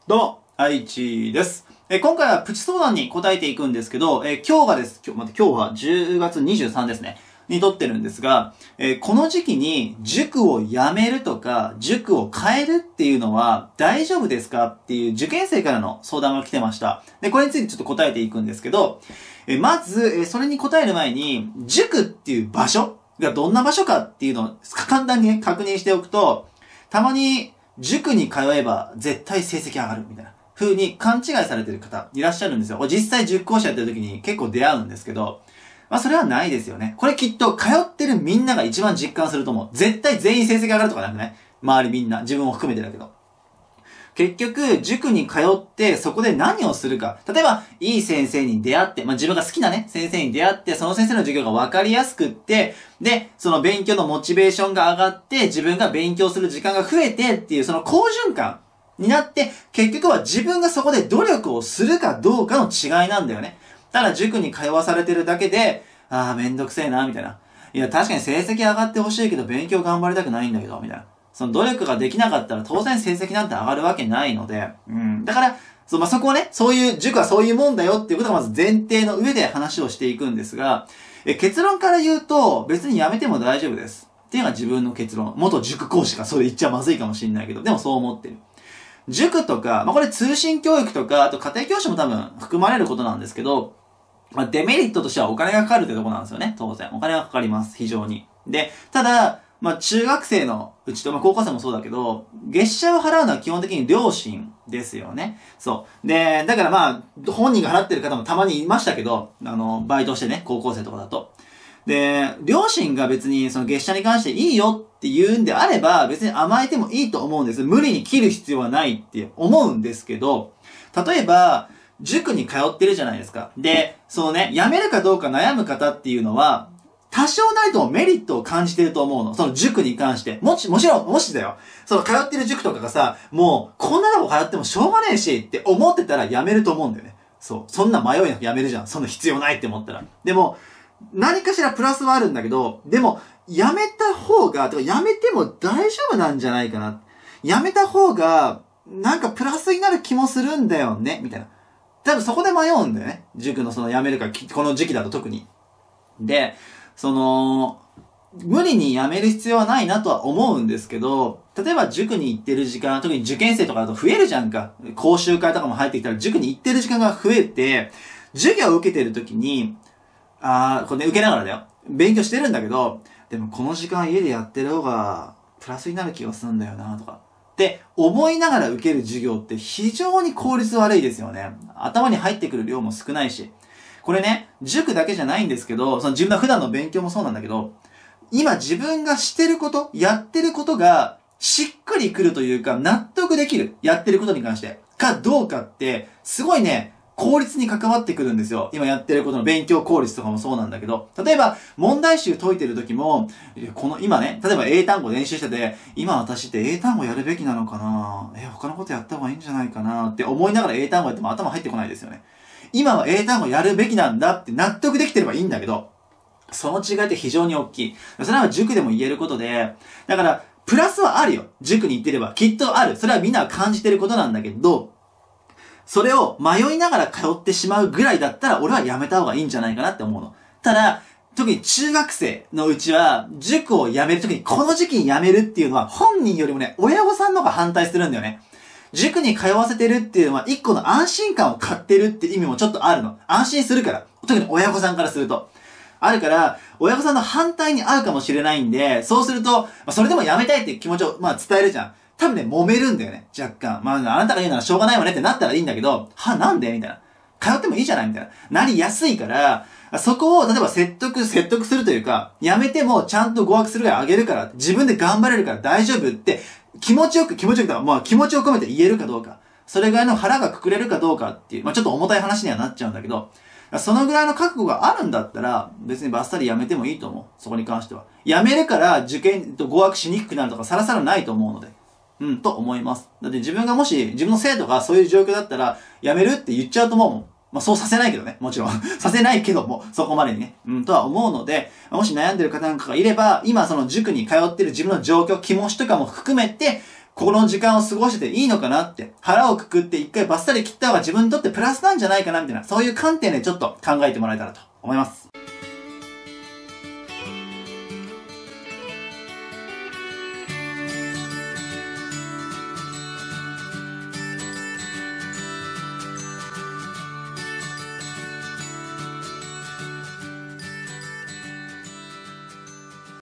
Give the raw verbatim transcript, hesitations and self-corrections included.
どうも、愛知です。えー、今回はプチ相談に答えていくんですけど、えー、今日がです、今日、待って、今日はじゅうがつにじゅうさんですね。に撮ってるんですが、えー、この時期に塾を辞めるとか、塾を変えるっていうのは大丈夫ですかっていう受験生からの相談が来てました。で、これについてちょっと答えていくんですけど、えー、まず、えー、それに答える前に、塾っていう場所がどんな場所かっていうのを簡単にね、確認しておくと、たまに塾に通えば絶対成績上がるみたいな風に勘違いされてる方いらっしゃるんですよ。実際塾講師やってる時に結構出会うんですけど、まあそれはないですよね。これきっと通ってるみんなが一番実感すると思う。絶対全員成績上がるとかなくね。周りみんな、自分も含めてだけど。結局、塾に通ってそこで何をするか。例えば、いい先生に出会って、まあ自分が好きなね、先生に出会って、その先生の授業が分かりやすくって、で、その勉強のモチベーションが上がって、自分が勉強する時間が増えてっていう、その好循環になって、結局は自分がそこで努力をするかどうかの違いなんだよね。ただ塾に通わされてるだけで、あーめんどくせえな、みたいな。いや、確かに成績上がってほしいけど、勉強頑張りたくないんだけど、みたいな。その努力ができなかったら当然成績なんて上がるわけないので、うん。だから、そ, まあ、そこをね、そういう、塾はそういうもんだよっていうことがまず前提の上で話をしていくんですが、え結論から言うと、別にやめても大丈夫です。っていうのが自分の結論。元塾講師がそれ言っちゃまずいかもしれないけど、でもそう思ってる。塾とか、まあ、これ通信教育とか、あと家庭教師も多分含まれることなんですけど、まあ、デメリットとしてはお金がかかるってとこなんですよね。当然。お金がかかります。非常に。で、ただ、まあ中学生のうちと、まあ高校生もそうだけど、月謝を払うのは基本的に両親ですよね。そう。で、だからまあ、本人が払ってる方もたまにいましたけど、あの、バイトしてね、高校生とかだと。で、両親が別にその月謝に関していいよって言うんであれば、別に甘えてもいいと思うんです。無理に切る必要はないって思うんですけど、例えば、塾に通ってるじゃないですか。で、そのね、辞めるかどうか悩む方っていうのは、多少なりともメリットを感じてると思うの。その塾に関して。もち、もちろん、もしだよ。その通ってる塾とかがさ、もう、こんなとこ通ってもしょうがねえしって思ってたら辞めると思うんだよね。そう。そんな迷いなく辞めるじゃん。そんな必要ないって思ったら。でも、何かしらプラスはあるんだけど、でも、辞めた方が、とか辞めても大丈夫なんじゃないかな。辞めた方が、なんかプラスになる気もするんだよね。みたいな。多分そこで迷うんだよね。塾のその辞めるか、この時期だと特に。で、その、無理に辞める必要はないなとは思うんですけど、例えば塾に行ってる時間、特に受験生とかだと増えるじゃんか。講習会とかも入ってきたら塾に行ってる時間が増えて、授業を受けてる時に、あー、これね、受けながらだよ。勉強してるんだけど、でもこの時間家でやってる方が、プラスになる気がするんだよなとか。って思いながら受ける授業って非常に効率悪いですよね。頭に入ってくる量も少ないし。これね、塾だけじゃないんですけど、その自分の普段の勉強もそうなんだけど、今自分がしてること、やってることがしっくりくるというか納得できる。やってることに関して。かどうかって、すごいね、効率に関わってくるんですよ。今やってることの勉強効率とかもそうなんだけど、例えば問題集解いてる時も、この今ね、例えば英単語練習してて、今私って英単語やるべきなのかなえ、他のことやった方がいいんじゃないかなって思いながら英単語やっても頭入ってこないですよね。今は英単語やるべきなんだって納得できてればいいんだけど、その違いって非常に大きい。それは塾でも言えることで、だから、プラスはあるよ。塾に行ってれば。きっとある。それはみんなが感じてることなんだけど、それを迷いながら通ってしまうぐらいだったら、俺はやめた方がいいんじゃないかなって思うの。ただ、特に中学生のうちは、塾を辞めるときに、この時期に辞めるっていうのは、本人よりもね、親御さんの方が反対するんだよね。塾に通わせてるっていうのは一個の安心感を買ってるって意味もちょっとあるの。安心するから。特に親御さんからすると。あるから、親御さんの反対に合うかもしれないんで、そうすると、まあ、それでもやめたいっていう気持ちを、まあ、伝えるじゃん。多分ね、揉めるんだよね。若干。まあ、あなたが言うならしょうがないわねってなったらいいんだけど、は、なんでみたいな。通ってもいいじゃないみたいな。なりやすいから、そこを、例えば説得、説得するというか、やめてもちゃんと合格するぐらいあげるから、自分で頑張れるから大丈夫って、気持ちよく気持ちよくとか、まあ気持ちを込めて言えるかどうか。それぐらいの腹がくくれるかどうかっていう、まあちょっと重たい話にはなっちゃうんだけど、そのぐらいの覚悟があるんだったら、別にバッサリやめてもいいと思う。そこに関しては。やめるから受験と合格しにくくなるとかさらさらないと思うので。うん、と思います。だって自分がもし、自分の生徒がそういう状況だったら、やめるって言っちゃうと思うもん。まあそうさせないけどね、もちろん。させないけども、そこまでにね。うん、とは思うので、もし悩んでる方なんかがいれば、今その塾に通ってる自分の状況、気持ちとかも含めて、 この時間を過ごしてていいのかなって、腹をくくって一回バッサリ切った方が自分にとってプラスなんじゃないかなみたいな、そういう観点でちょっと考えてもらえたらと思います。